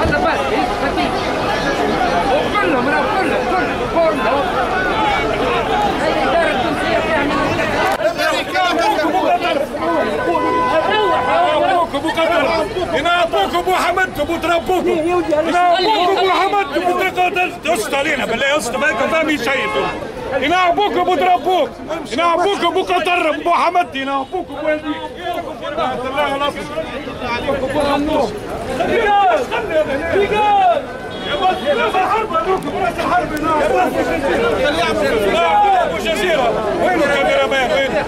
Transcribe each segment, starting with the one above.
هذا بس وكلهم كلهم هاي الإدارة التونسية فيها ابو قطر ينعطوك ابو حمد ابو تربوكم ينعطوك ابو حمد ابو تربوك اسط علينا بالله اسط ما فاهمين شيء ينعبوك ابو تربوك ينعبوك ابو قطر ابو حمد ينعبوك ابو هذيك الله نصر ابو النور يا بس الحرب هذوك براس الحرب ابو جزيره وينه الكاميرا مان وين؟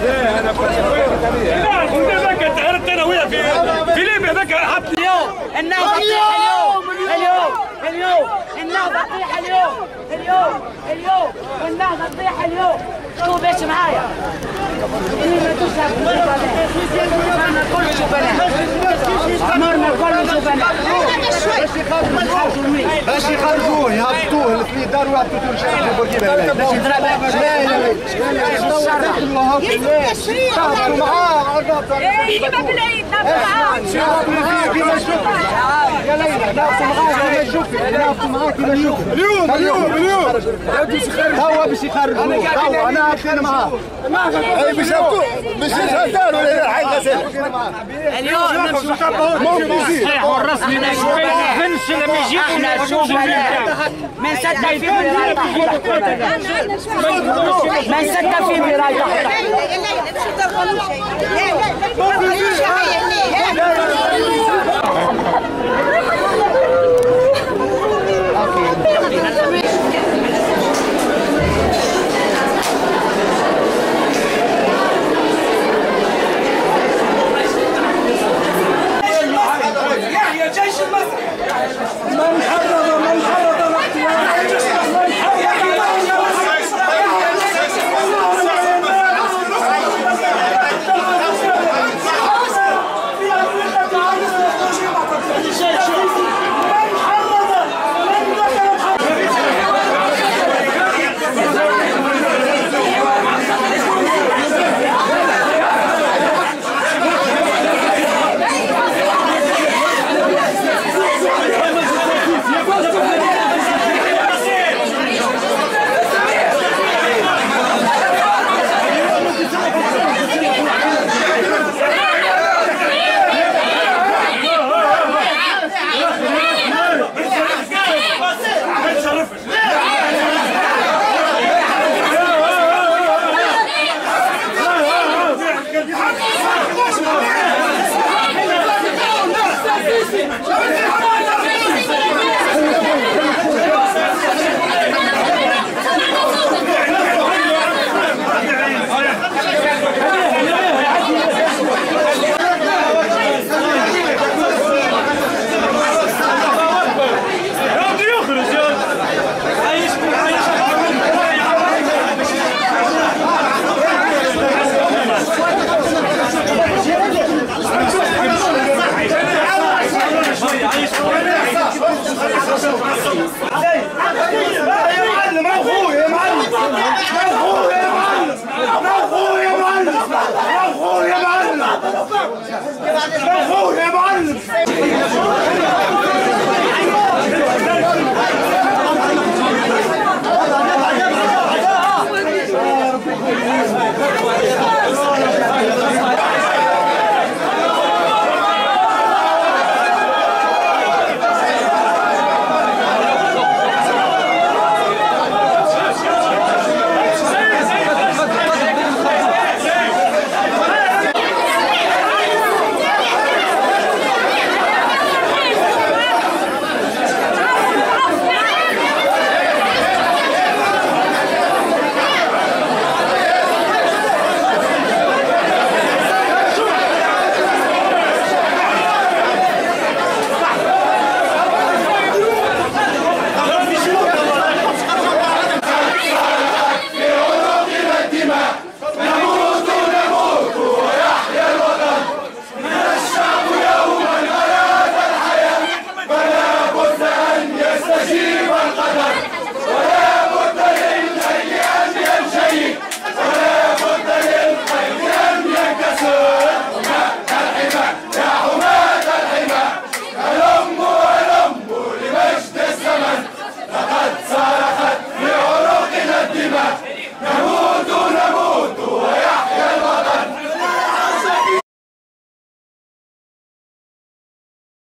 انا ذاك تعرفت انا وياه في ليبيا ذاك حط اليوم النهضه تطيح اليوم النهضه تطيح اليوم والنهضه تطيح اليوم شو باش معايا؟ عمرنا كل شوفنا عمرنا كل شوفنا باش يخرجوه يهبطوه الفريق دار ويهبطوا تونس بورقيبه باش يضرب لا معاه كيما بالعيد نهبطوا معاه اليوم توا باش يخرجوه توا انا كان معاه باش يغسل ولا حي غسل اليوم صحيح والرسمي فنش لما يجي احنا شوفنا من سد في مرايح من سد في مرايح Let's go!